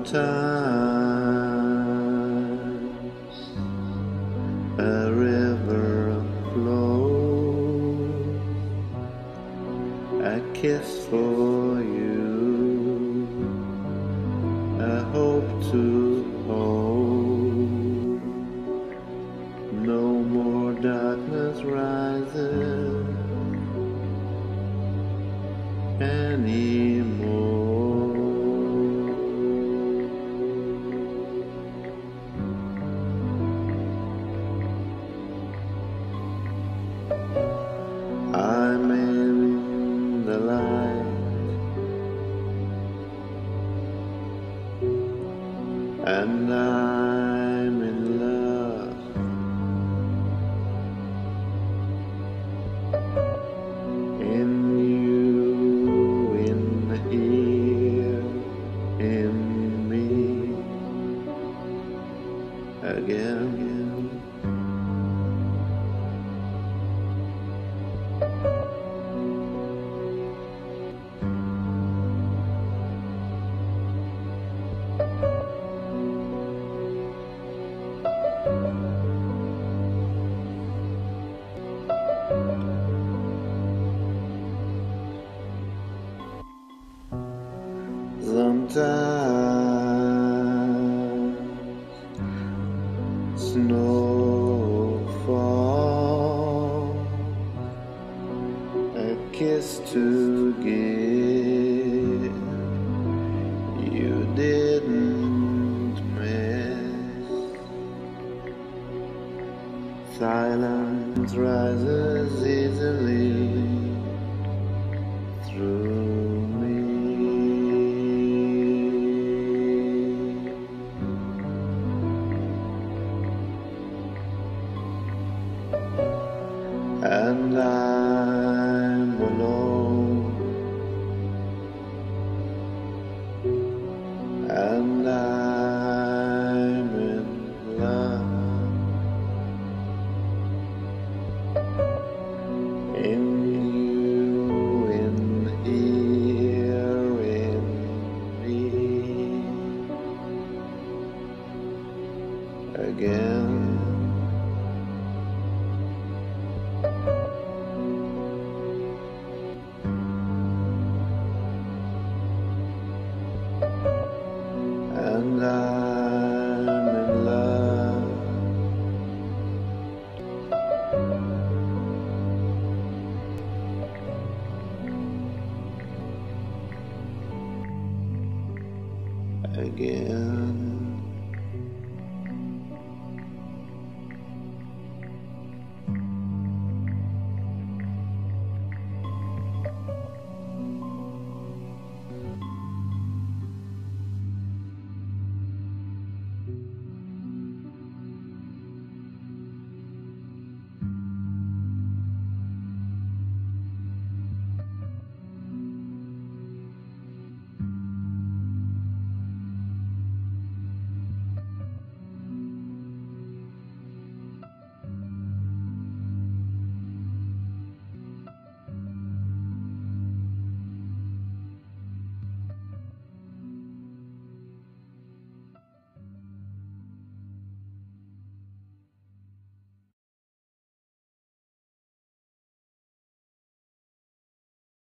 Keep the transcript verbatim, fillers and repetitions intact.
Sometimes a river flows, a kiss for you, a hope to hold. No more darkness rises anymore. I'm in the light, and I'm in love. In you, in here, in me, again. Sometimes snow falls, a kiss to give. You didn't miss. Silence rises easily through me, and I'm alone, and I'm in love. In you, in here, in me, again. And I'm in love. Again.